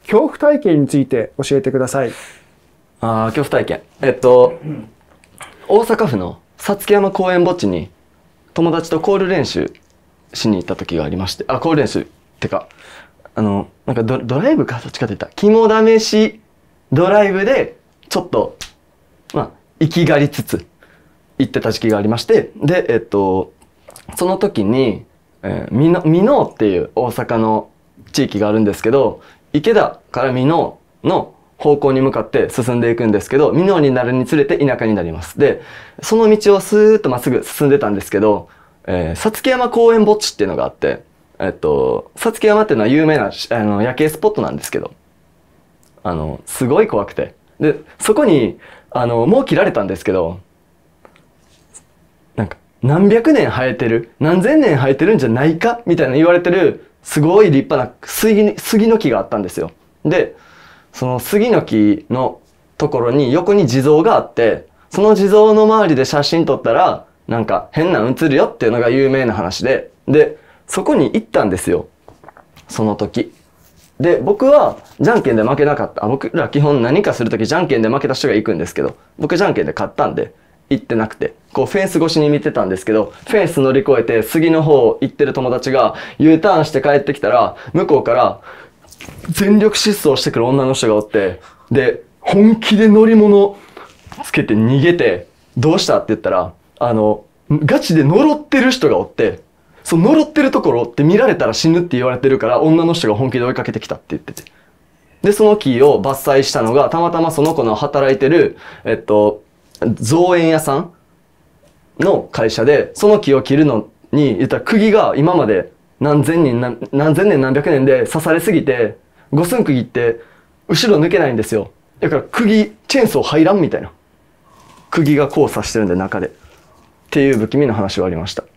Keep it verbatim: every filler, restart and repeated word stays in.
恐怖体験について教えてください。 ああ、恐怖体験。えっと、大阪府の五月山公園墓地に友達とコール練習しに行った時がありまして、あ、コール練習ってか、あの、なんかドドライブか、どっちかって言ったら、肝試しドライブで、ちょっと、まあ、行き狩りつつ行ってた時期がありまして、で、えっと、その時に、えー、美濃、美濃っていう大阪の地域があるんですけど、池田から美濃の方向に向かって進んでいくんですけど、美濃になるにつれて田舎になります。で、その道をスーッとまっすぐ進んでたんですけど、えー、五月山公園墓地っていうのがあって、えっと、五月山っていうのは有名なあの夜景スポットなんですけど、あの、すごい怖くて。で、そこに、あの、もう切られたんですけど、なんか、何百年生えてる、何千年生えてるんじゃないかみたいな言われてる、すごい立派な杉、杉の木があったんですよ。で、その杉の木のところに横に地蔵があって、その地蔵の周りで写真撮ったら、なんか変なの写るよっていうのが有名な話で、で、そこに行ったんですよ。その時。で、僕はじゃんけんで負けなかった。あ、僕ら基本何かするときじゃんけんで負けた人が行くんですけど、僕じゃんけんで勝ったんで、行ってなくて、こうフェンス越しに見てたんですけど、フェンス乗り越えて杉の方行ってる友達が U ターンして帰ってきたら、向こうから全力疾走してくる女の人がおって、で、本気で乗り物つけて逃げて、どうしたって言ったら、あの、ガチで呪ってる人がおって、その呪ってるところって見られたら死ぬって言われてるから女の人が本気で追いかけてきたって言ってて。で、その木を伐採したのがたまたまその子の働いてる、えっと、造園屋さんの会社で、その木を切るのに、言ったら釘が今まで何千人何、何千年何百年で刺されすぎて、五寸釘って後ろ抜けないんですよ。だから釘、チェーンソー入らんみたいな。釘が交差してるんで中で。っていう不気味な話はありました。